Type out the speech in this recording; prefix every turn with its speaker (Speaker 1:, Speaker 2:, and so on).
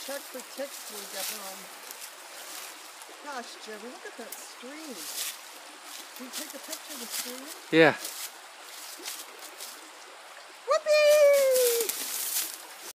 Speaker 1: check for ticks when we get home. Gosh, Jimmy, look at that stream. Can you take a picture of the stream?
Speaker 2: Yeah.